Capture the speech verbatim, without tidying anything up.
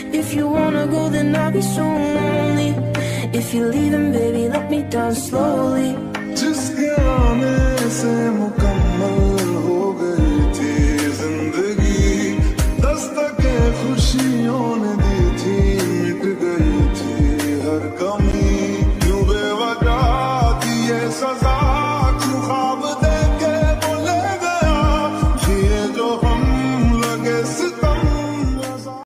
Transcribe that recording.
If you wanna go, then I'll be so lonely. If you're leaving, baby, let me down slowly.